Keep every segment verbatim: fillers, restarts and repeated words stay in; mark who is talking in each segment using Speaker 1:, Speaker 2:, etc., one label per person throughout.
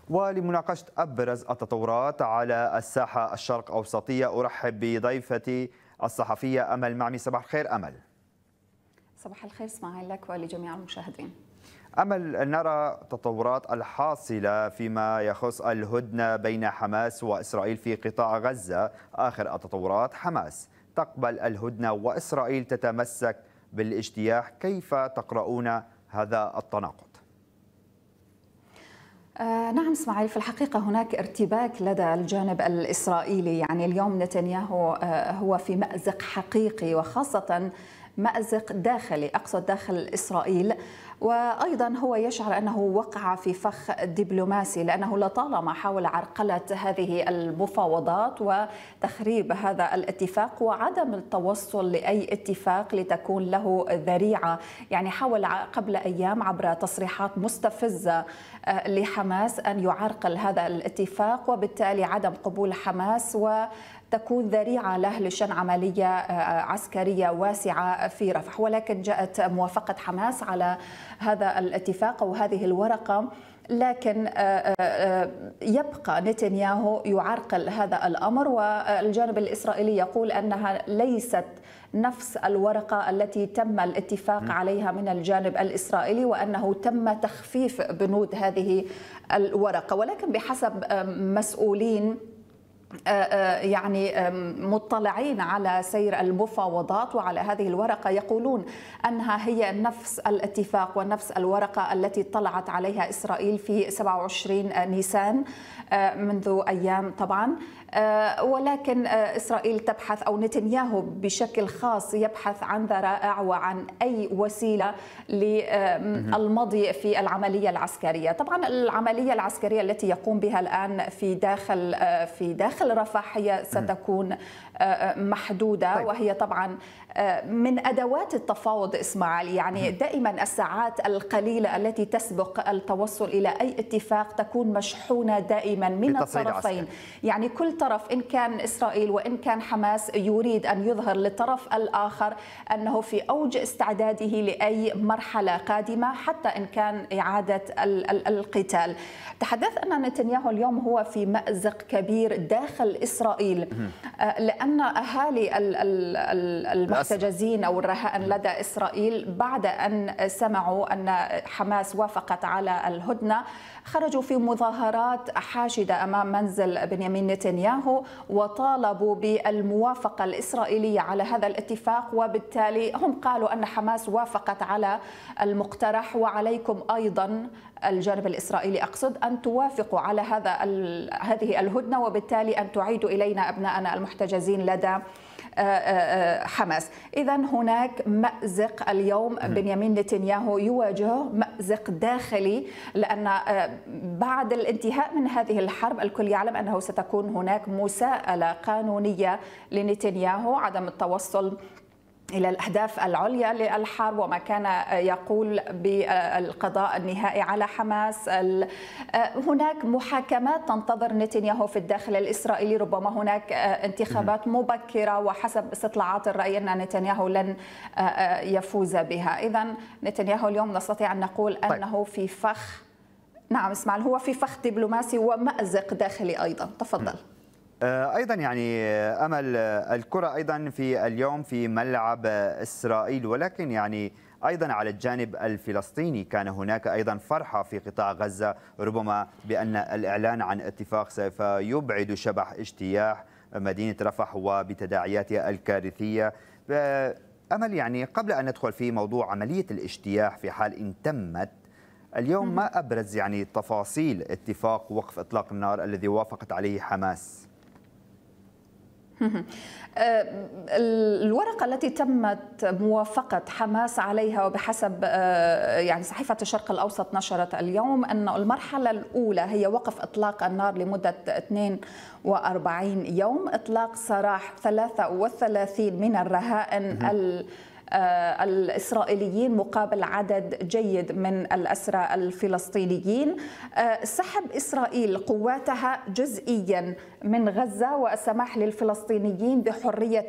Speaker 1: ولمناقشة أبرز التطورات على الساحة الشرق أوسطية أرحب بضيفتي الصحفية أمل معمي. صباح الخير أمل.
Speaker 2: صباح الخير اسماعيل لك ولجميع المشاهدين.
Speaker 1: أمل، نرى تطورات الحاصلة فيما يخص الهدنة بين حماس وإسرائيل في قطاع غزة. آخر التطورات، حماس تقبل الهدنة وإسرائيل تتمسك بالاجتياح. كيف تقرؤون هذا التناقض؟
Speaker 2: آه نعم اسماعيل، في الحقيقة هناك ارتباك لدى الجانب الإسرائيلي. يعني اليوم نتنياهو آه هو في مأزق حقيقي، وخاصة مأزق داخلي، أقصد داخل إسرائيل، وأيضا هو يشعر أنه وقع في فخ دبلوماسي، لأنه لطالما حاول عرقلة هذه المفاوضات وتخريب هذا الاتفاق وعدم التوصل لأي اتفاق لتكون له ذريعة. يعني حاول قبل أيام عبر تصريحات مستفزة لحماس أن يعرقل هذا الاتفاق، وبالتالي عدم قبول حماس وتكون ذريعة له لشن عملية عسكرية واسعة في رفح. ولكن جاءت موافقة حماس على هذا الاتفاق وهذه الورقة، لكن يبقى نتنياهو يعرقل هذا الأمر، والجانب الإسرائيلي يقول أنها ليست نفس الورقة التي تم الاتفاق عليها من الجانب الإسرائيلي، وأنه تم تخفيف بنود هذه الورقة. ولكن بحسب مسؤولين يعني مطلعين على سير المفاوضات وعلى هذه الورقة يقولون أنها هي نفس الاتفاق ونفس الورقة التي طلعت عليها إسرائيل في سبعة وعشرين نيسان منذ أيام طبعا. ولكن إسرائيل تبحث، أو نتنياهو بشكل خاص يبحث عن ذرائع وعن أي وسيلة للمضي في العملية العسكرية. طبعا العملية العسكرية التي يقوم بها الآن في داخل في داخل رفح هي ستكون محدودة،
Speaker 1: طيب.
Speaker 2: وهي طبعا من أدوات التفاوض إسماعيل. يعني دائما الساعات القليلة التي تسبق التوصل إلى أي اتفاق تكون مشحونة دائما من الطرفين. عسكري. يعني كل طرف، إن كان إسرائيل وإن كان حماس، يريد أن يظهر للطرف الآخر أنه في أوج استعداده لأي مرحلة قادمة، حتى إن كان إعادة القتال. تحدث أن نتنياهو اليوم هو في مأزق كبير داخل إسرائيل، لأن أهالي المحتجزين أو الرهائن لدى إسرائيل بعد أن سمعوا أن حماس وافقت على الهدنة خرجوا في مظاهرات حاشدة أمام منزل بنيامين نتنياهو، وطالبوا بالموافقة الإسرائيلية على هذا الاتفاق. وبالتالي هم قالوا أن حماس وافقت على المقترح، وعليكم أيضا الجانب الإسرائيلي أقصد أن توافقوا على هذا هذه الهدنة، وبالتالي أن تعيدوا إلينا أبناءنا المحتجزين لدى حماس. إذن هناك مأزق اليوم. بنيامين نتنياهو يواجه مأزق داخلي، لأن بعد الانتهاء من هذه الحرب الكل يعلم أنه ستكون هناك مساءلة قانونية لنتنياهو، عدم التوصل إلى الأهداف العليا للحرب وما كان يقول بالقضاء النهائي على حماس. هناك محاكمات تنتظر نتنياهو في الداخل الإسرائيلي، ربما هناك انتخابات مبكرة، وحسب استطلاعات الرأي أن نتنياهو لن يفوز بها. إذن نتنياهو اليوم نستطيع أن نقول أنه في فخ، نعم اسماعيل، هو في فخ دبلوماسي ومأزق داخلي أيضا. تفضل.
Speaker 1: أيضا يعني أمل، الكرة أيضا في اليوم في ملعب إسرائيل، ولكن يعني أيضا على الجانب الفلسطيني كان هناك أيضا فرحة في قطاع غزة، ربما بأن الإعلان عن اتفاق سوف يبعد شبح اجتياح مدينة رفح وبتداعياتها الكارثية. أمل، يعني قبل أن ندخل في موضوع عملية الاجتياح في حال إن تمت اليوم، ما أبرز يعني تفاصيل اتفاق وقف إطلاق النار الذي وافقت عليه حماس؟
Speaker 2: الورقة التي تمت موافقة حماس عليها، وبحسب يعني صحيفة الشرق الأوسط نشرت اليوم أن المرحلة الأولى هي وقف إطلاق النار لمدة اثنين وأربعين يوم، إطلاق سراح ثلاثة وثلاثين من الرهائن الإسرائيليين مقابل عدد جيد من الأسرى الفلسطينيين. سحب إسرائيل قواتها جزئيا من غزة والسماح للفلسطينيين بحرية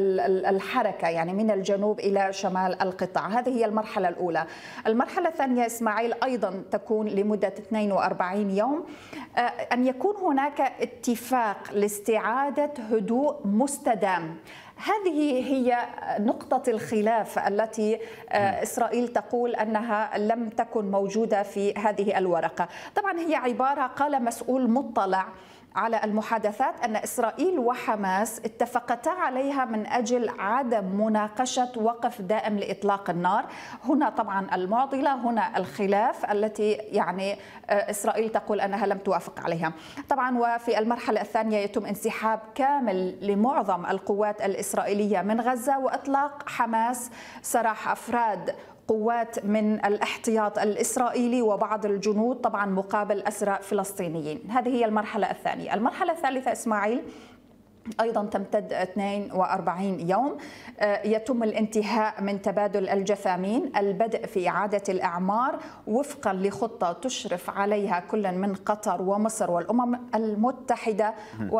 Speaker 2: الحركة يعني من الجنوب إلى شمال القطاع. هذه هي المرحلة الأولى. المرحلة الثانية إسماعيل أيضا تكون لمدة اثنين وأربعين يوم، أن يكون هناك اتفاق لاستعادة هدوء مستدام. هذه هي نقطة الخلاف التي إسرائيل تقول أنها لم تكن موجودة في هذه الورقة. طبعا هي عبارة، قال مسؤول مطلع على المحادثات أن إسرائيل وحماس اتفقتا عليها من أجل عدم مناقشة وقف دائم لإطلاق النار. هنا طبعا المعضلة، هنا الخلاف التي يعني إسرائيل تقول أنها لم توافق عليها. طبعا وفي المرحلة الثانية يتم انسحاب كامل لمعظم القوات الإسرائيلية من غزة وإطلاق حماس سراح أفراد قوات من الاحتياط الإسرائيلي وبعض الجنود طبعا مقابل أسرى فلسطينيين. هذه هي المرحلة الثانية. المرحلة الثالثة إسماعيل أيضا تمتد اثنين وأربعين يوم، يتم الانتهاء من تبادل الجثامين، البدء في إعادة الإعمار وفقا لخطة تشرف عليها كل من قطر ومصر والأمم المتحدة،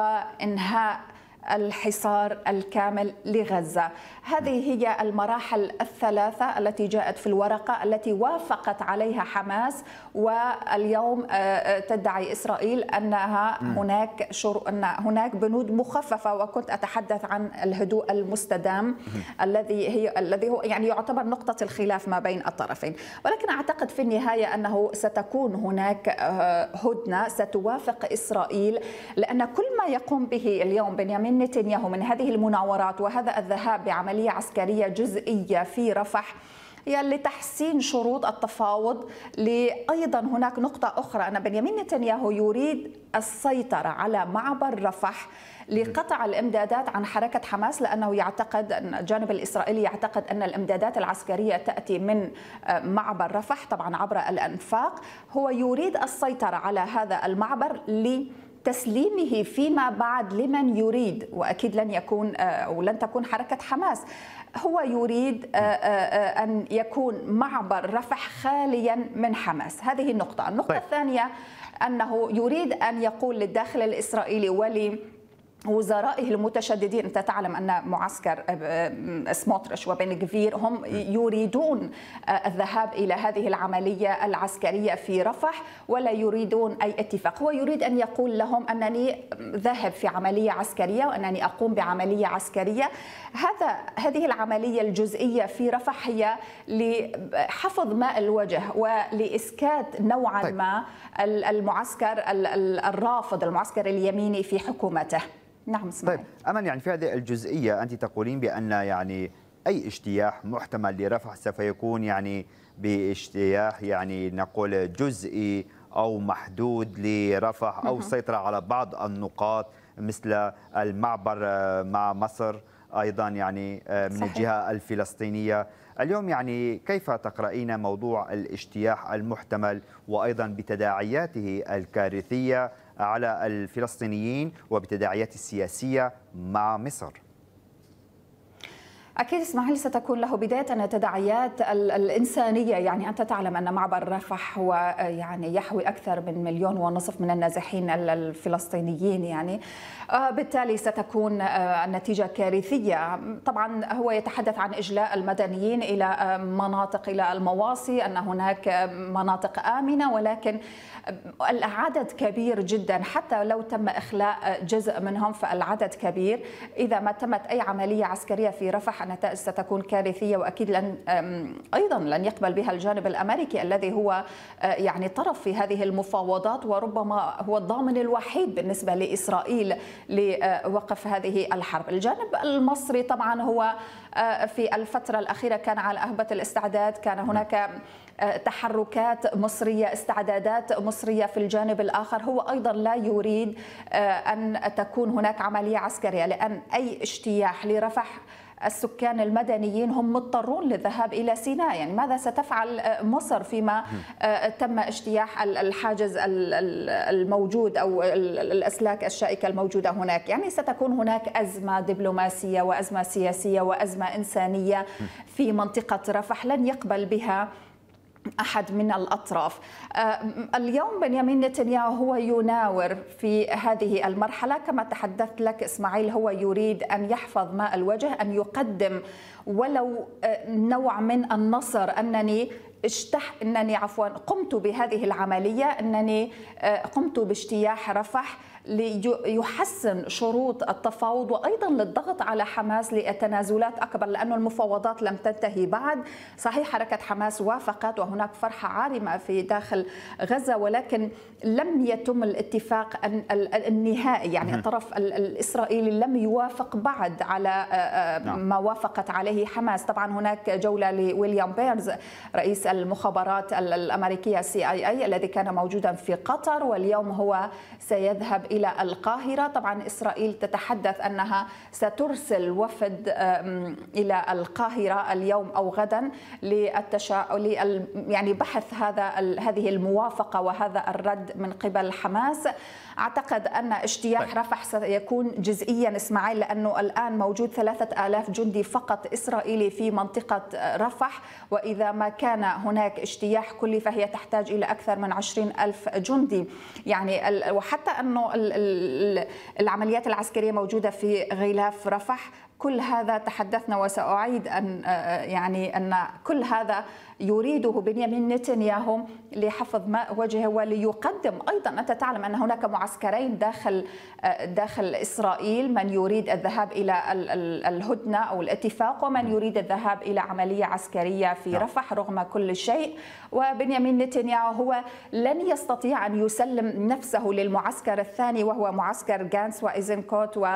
Speaker 2: وإنهاء الحصار الكامل لغزة. هذه هي المراحل الثلاثة التي جاءت في الورقة التي وافقت عليها حماس، واليوم تدعي إسرائيل أنها هناك شر... أن هناك بنود مخففة، وكنت أتحدث عن الهدوء المستدام الذي هي الذي هو يعني يعتبر نقطة الخلاف ما بين الطرفين. ولكن أعتقد في النهاية أنه ستكون هناك هدنة ستوافق إسرائيل، لأن كل ما يقوم به اليوم بنيامين نتنياهو من هذه المناورات وهذا الذهاب بعملية عسكرية جزئية في رفح هي لتحسين شروط التفاوض. أيضا هناك نقطة أخرى، أن بنيامين نتنياهو يريد السيطرة على معبر رفح لقطع الإمدادات عن حركة حماس، لأنه يعتقد أن الجانب الإسرائيلي يعتقد أن الإمدادات العسكرية تأتي من معبر رفح طبعا عبر الأنفاق. هو يريد السيطرة على هذا المعبر ل تسليمه فيما بعد لمن يريد، وأكيد لن يكون أو لن تكون حركة حماس. هو يريد أن يكون معبر رفح خاليا من حماس. هذه النقطة. النقطة طيب. الثانية أنه يريد أن يقول للداخل الإسرائيلي ولي وزرائه المتشددين، أنت تعلم أن معسكر سموتريش وبن غفير هم يريدون الذهاب إلى هذه العملية العسكرية في رفح ولا يريدون أي اتفاق. هو يريد أن يقول لهم أنني ذاهب في عملية عسكرية وأنني أقوم بعملية عسكرية. هذا هذه العملية الجزئية في رفح هي لحفظ ماء الوجه ولإسكات نوعا طيب. ما المعسكر الرافض، المعسكر اليميني في حكومته. نعم اسماعيل.
Speaker 1: طيب أمل، يعني في هذه الجزئية أنت تقولين بأن يعني أي اجتياح محتمل لرفح سوف يكون يعني باجتياح يعني نقول جزئي أو محدود لرفح أو السيطرة على بعض النقاط مثل المعبر مع مصر أيضا يعني من صحيح. الجهة الفلسطينية. اليوم يعني كيف تقرأين موضوع الاجتياح المحتمل وأيضا بتداعياته الكارثية على الفلسطينيين وبتداعيات السياسية مع مصر؟
Speaker 2: أكيد إسماعيل ستكون له بداية التداعيات الإنسانية. يعني أنت تعلم أن معبر رفح هو يعني يحوي أكثر من مليون ونصف من النازحين الفلسطينيين، يعني بالتالي ستكون النتيجة كارثية. طبعا هو يتحدث عن إجلاء المدنيين إلى مناطق، إلى المواصي، أن هناك مناطق آمنة، ولكن العدد كبير جدا. حتى لو تم إخلاء جزء منهم فالعدد كبير. إذا ما تمت أي عملية عسكرية في رفح النتائج ستكون كارثية، وأكيد لن أيضا لن يقبل بها الجانب الأمريكي الذي هو يعني طرف في هذه المفاوضات، وربما هو الضامن الوحيد بالنسبة لإسرائيل لوقف هذه الحرب. الجانب المصري طبعا هو في الفترة الأخيرة كان على أهبة الاستعداد، كان هناك تحركات مصرية، استعدادات مصرية. في الجانب الآخر هو أيضا لا يريد أن تكون هناك عملية عسكرية، لأن أي اجتياح لرفح السكان المدنيين هم مضطرون للذهاب إلى سيناء. يعني ماذا ستفعل مصر فيما تم اجتياح الحاجز الموجود أو الأسلاك الشائكة الموجودة هناك؟ يعني ستكون هناك أزمة دبلوماسية وأزمة سياسية وأزمة إنسانية في منطقة رفح لن يقبل بها أحد من الأطراف. اليوم بنيامين نتنياهو هو يناور في هذه المرحلة كما تحدثت لك إسماعيل، هو يريد أن يحفظ ماء الوجه، أن يقدم ولو نوع من النصر، أنني اشتح انني عفوا قمت بهذه العمليه، انني قمت باجتياح رفح ليحسن شروط التفاوض وايضا للضغط على حماس لتنازلات اكبر، لأن المفاوضات لم تنتهي بعد. صحيح حركه حماس وافقت وهناك فرحه عارمه في داخل غزه، ولكن لم يتم الاتفاق النهائي. يعني الطرف الاسرائيلي لم يوافق بعد على ما وافقت عليه حماس. طبعا هناك جوله لويليام بيرنز رئيس المخابرات الامريكيه سي اي اي الذي كان موجودا في قطر، واليوم هو سيذهب الى القاهره. طبعا اسرائيل تتحدث انها سترسل وفد الى القاهره اليوم او غدا للتشاؤل يعني بحث هذا هذه الموافقه وهذا الرد من قبل حماس. اعتقد ان اجتياح رفح سيكون جزئيا اسماعيل، لانه الان موجود ثلاثة آلاف جندي فقط اسرائيلي في منطقه رفح، واذا ما كان هناك اجتياح كلي فهي تحتاج الى اكثر من عشرين ألف جندي. يعني وحتى انه العمليات العسكريه موجوده في غلاف رفح، كل هذا تحدثنا وسأعيد أن يعني أن كل هذا يريده بنيامين نتنياهو لحفظ ماء وجهه وليقدم أيضا. أنت تعلم أن هناك معسكرين داخل داخل إسرائيل، من يريد الذهاب إلى الهدنة أو الاتفاق ومن يريد الذهاب إلى عملية عسكرية في رفح رغم كل شيء. وبنيامين نتنياهو هو لن يستطيع أن يسلم نفسه للمعسكر الثاني وهو معسكر غانتس وإيزنكوت و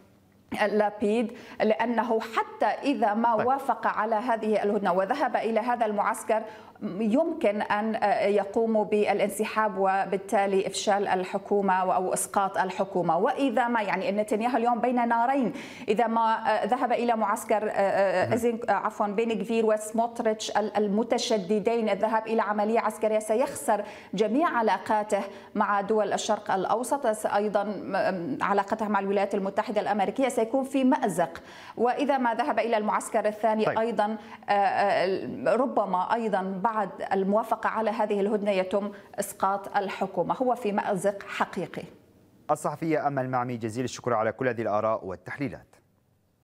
Speaker 2: لابيد، لأنه حتى إذا ما وافق على هذه الهدنة وذهب إلى هذا المعسكر يمكن أن يقوموا بالانسحاب وبالتالي إفشال الحكومة أو إسقاط الحكومة. وإذا ما يعني نتنياهو اليوم بين نارين، إذا ما ذهب إلى معسكر عفوا بن غفير وسموتريتش المتشددين الذهاب إلى عملية عسكرية سيخسر جميع علاقاته مع دول الشرق الأوسط، أيضا علاقته مع الولايات المتحدة الأمريكية سيكون في مأزق. وإذا ما ذهب إلى المعسكر الثاني طيب. أيضا ربما أيضا بعد الموافقة على هذه الهدنة يتم إسقاط الحكومة. هو في مأزق حقيقي.
Speaker 1: الصحفية أمل معمي، جزيل الشكر على كل هذه الآراء والتحليلات.